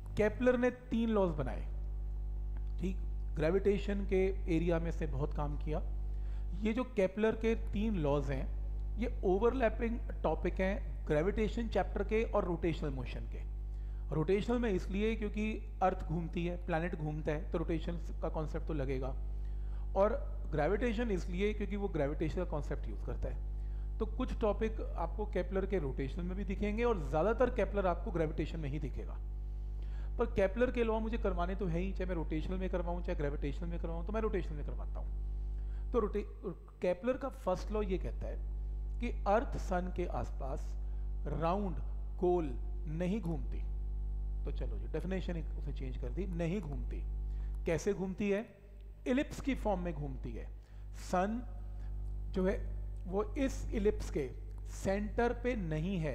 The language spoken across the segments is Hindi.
केपलर ने 3 लॉज बनाए, ठीक, ग्रेविटेशन के एरिया में से बहुत काम किया। ये जो केपलर के 3 लॉज हैं ये ओवरलैपिंग टॉपिक हैं ग्रेविटेशन चैप्टर के और रोटेशनल मोशन के। रोटेशनल में इसलिए क्योंकि अर्थ घूमती है, प्लैनेट घूमता है, तो रोटेशन का कॉन्सेप्ट तो लगेगा, और ग्रेविटेशन इसलिए क्योंकि वो ग्रेविटेशन का कॉन्सेप्ट यूज़ करता है। तो कुछ टॉपिक आपको केपलर के रोटेशनल में भी दिखेंगे और ज़्यादातर केपलर आपको ग्रेविटेशन में ही दिखेगा। पर केपलर के लॉ मुझे करवाने तो है ही, चाहे मैं रोटेशनल में करवाऊँ चाहे ग्रेविटेशनल में करवाऊँ, तो मैं रोटेशनल में करवाता हूँ। तो केपलर का फर्स्ट लॉ ये कहता है कि अर्थ सन के आसपास राउंड गोल नहीं घूमती। तो चलो जी डेफिनेशन उसे चेंज कर दी, नहीं घूमती। कैसे घूमती है? इलिप्स की फॉर्म में घूमती है। सन जो है वो इस इलिप्स के सेंटर पे नहीं है,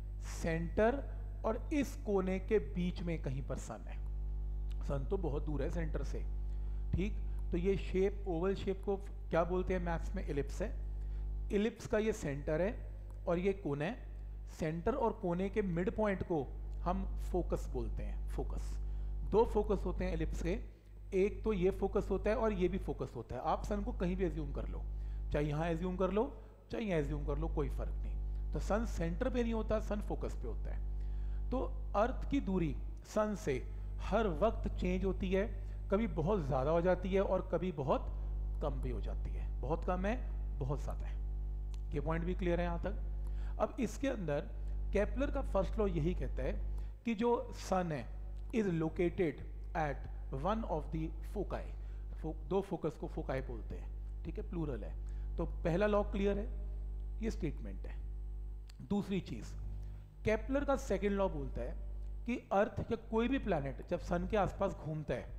सेंटर और इस कोने के बीच में कहीं पर सन है। सन तो बहुत दूर है सेंटर से, ठीक। तो ये शेप, ओवल शेप को क्या बोलते हैं मैथ्स में? इलिप्स है। इलिप्स का ये सेंटर है और ये कोना है। सेंटर और कोने के मिड पॉइंट को हम फोकस बोलते हैं। फोकस, 2 फोकस होते हैं इलिप्स के, एक तो ये फोकस होता है और ये भी फोकस होता है। आप सन को कहीं भी एज्यूम कर लो, चाहे यहाँ एज्यूम कर लो चाहे यहाँ एज्यूम कर लो, कोई फर्क नहीं। तो सन सेंटर पे नहीं होता, सन फोकस पे होता है। तो अर्थ की दूरी सन से हर वक्त चेंज होती है, कभी बहुत ज़्यादा हो जाती है और कभी बहुत कम भी हो जाती है। बहुत कम है, बहुत ज़्यादा है। ये पॉइंट भी क्लियर है यहाँ तक। अब इसके अंदर केपलर का फर्स्ट लॉ यही कहता है कि जो सन है is located at one of the foci. 2 focus को फोकाई बोलते हैं, ठीक है, प्लूरल है। तो पहला लॉ क्लियर है, ये स्टेटमेंट है। दूसरी चीज, केपलर का सेकंड लॉ बोलता है कि अर्थ या कोई भी प्लैनेट जब सन के आसपास घूमता है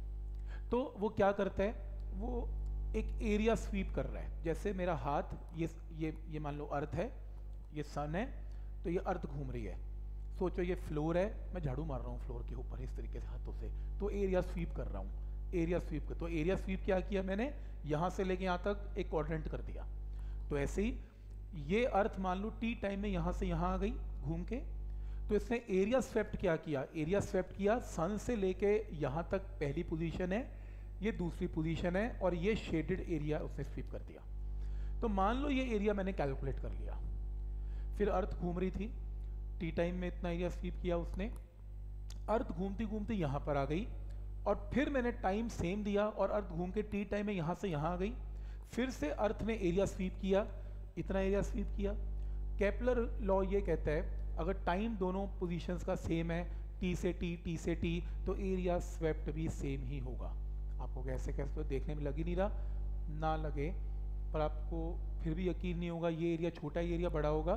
तो वो क्या करता है? वो एक एरिया स्वीप कर रहा है। जैसे मेरा हाथ, ये मान लो अर्थ है, ये सन है, तो ये अर्थ घूम रही है। सोचो ये फ्लोर है, मैं झाड़ू मार रहा हूँ फ्लोर के ऊपर इस तरीके से हाथों से, तो एरिया स्वीप कर रहा हूँ। एरिया स्वीप कर, तो एरिया स्वीप क्या किया मैंने? यहाँ से लेके यहाँ तक एक क्वाड्रेंट कर दिया। तो ऐसे ही ये अर्थ मान लो टी टाइम में यहाँ से यहाँ आ गई घूम के, तो इसने एरिया स्वेप्ट क्या किया? एरिया स्वेप्ट किया, सन से लेके यहाँ तक पहली पोजीशन है, ये दूसरी पोजीशन है, और ये शेडेड एरिया उसने स्वीप कर दिया। तो मान लो ये एरिया मैंने कैलकुलेट कर लिया। फिर अर्थ घूम रही थी, टी टाइम में इतना एरिया स्वीप किया उसने, अर्थ घूमती घूमती यहाँ पर आ गई, और फिर मैंने टाइम सेम दिया और अर्थ घूम के टी टाइम में यहाँ से यहाँ आ गई। फिर से अर्थ ने एरिया स्वीप किया, इतना एरिया स्वीप किया। केपलर लॉ ये कहता है अगर टाइम दोनों पोजीशंस का सेम है, टी से टी, टी से टी, तो एरिया स्वेप्ट भी सेम ही होगा। आपको कैसे कैसे तो देखने में लग ही नहीं रहा, ना लगे, पर आपको फिर भी यकीन नहीं होगा ये एरिया छोटा, ये एरिया बड़ा होगा।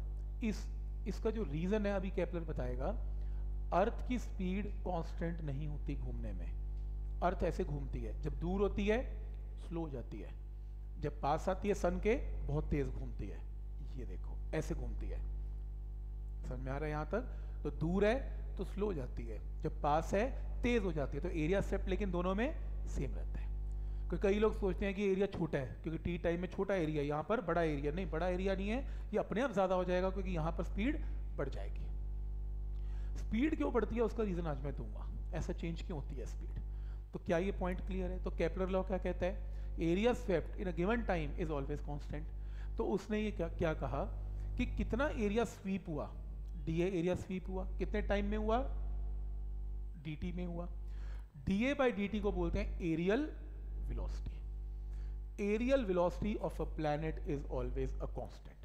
इसका जो रीज़न है अभी केपलर बताएगा। अर्थ की स्पीड कांस्टेंट नहीं होती घूमने में। अर्थ ऐसे घूमती है, जब दूर होती है स्लो हो जाती है, जब पास आती है सन के बहुत तेज घूमती है। ये देखो ऐसे घूमती है, समझ में आ रहा है यहाँ तक? तो दूर है तो स्लो हो जाती है, जब पास है तेज हो जाती है। तो एरिया स्वेप्ट लेकिन दोनों में सेम रहता है। क्योंकि कई लोग सोचते हैं कि एरिया छोटा है क्योंकि टी टाइम में छोटा एरिया, यहाँ पर बड़ा एरिया। नहीं, बड़ा एरिया नहीं है, ये अपने आप ज़्यादा हो जाएगा क्योंकि यहाँ पर स्पीड बढ़ जाएगी। स्पीड क्यों बढ़ती है उसका रीज़न आज मैं दूंगा, ऐसा चेंज क्यों होती है स्पीड। तो क्या ये पॉइंट क्लियर है? तो केपलर लॉ क्या कहता है? Area swept in a given time is always constant. तो उसने ये क्या कहा कि कितना एरिया स्वीप हुआ, डी एरिया स्वीप हुआ, कितने टाइम में हुआ? dt में हुआ। da बाई dt को बोलते हैं areal velocity. Areal velocity of a planet is always a constant.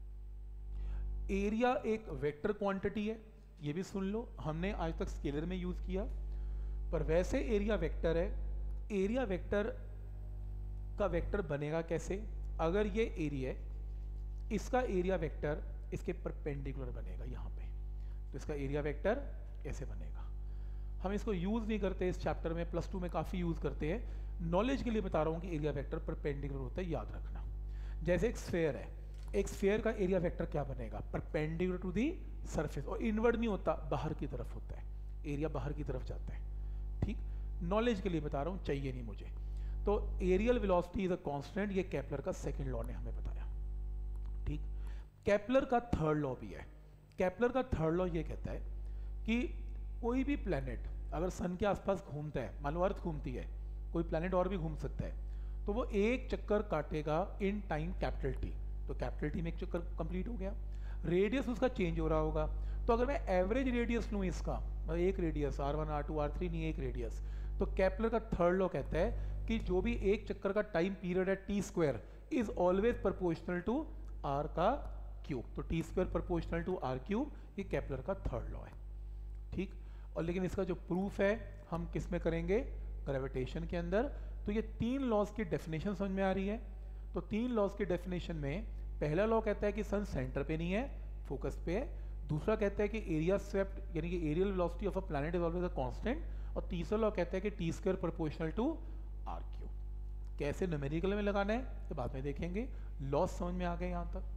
Area एक वेक्टर क्वांटिटी है, ये भी सुन लो, हमने आज तक स्केलर में यूज किया, पर वैसे एरिया वेक्टर है। एरिया वेक्टर का वेक्टर बनेगा कैसे? अगर ये एरिया है, इसका एरिया वेक्टर इसके परपेंडिकुलर बनेगा यहाँ पे, तो इसका एरिया वेक्टर ऐसे बनेगा। हम इसको यूज नहीं करते इस चैप्टर में, +2 में काफी यूज करते हैं, नॉलेज के लिए बता रहा हूँ कि एरिया वेक्टर परपेंडिकुलर होता है, याद रखना। जैसे एक स्फेयर है, एक स्फेयर का एरिया वेक्टर क्या बनेगा? परपेंडिकुलर टू दी सरफेस, और इनवर्ड नहीं होता, बाहर की तरफ होता है, एरिया बाहर की तरफ जाता है। ठीक, नॉलेज के लिए बता रहा हूँ, चाहिए नहीं मुझे। तो areal velocity is a constant, ये केपलर का सेकंड लॉ ने हमें बताया। ठीक, केपलर का थर्ड लॉ भी है। केपलर का थर्ड लॉ ये कहता है कि कोई भी प्लैनेट अगर सन के आसपास घूमता है, मान लो अर्थ घूमती है, कोई प्लैनेट और भी घूम सकता है, तो वो एक चक्कर काटेगा इन टाइम कैपिटल टी। तो कैपिटल टी में एक चक्कर कंप्लीट हो गया, रेडियस उसका चेंज हो रहा होगा। तो अगर मैं एवरेज रेडियस लूँ इसका, मतलब एक रेडियस R1 R2 R3 नहीं, एक रेडियस, तो केपलर का थर्ड लॉ कहता है कि जो भी एक चक्कर का टाइम पीरियड है T square is always proportional to R का क्यूब। तो T square proportional to R cube, ये केपलर का थर्ड लॉ है, ठीक। और लेकिन इसका जो प्रूफ है हम किस में करेंगे, ग्रेविटेशन के अंदर। तो ये तीन लॉज की डेफिनेशन समझ में आ रही है। तो तीन लॉज की डेफिनेशन में पहला लॉ कहता है कि सन सेंटर पे नहीं है, फोकस पे है। दूसरा कहता है कि एरिया स्वेप्ट यानी कि areal velocity of a planet is always a constant. और तीसरा लॉ कहता है कि T square proportional to R cube. कैसे न्यूमेरिकल में लगाना है ये बाद में देखेंगे। लॉस समझ में आ गए यहाँ तक।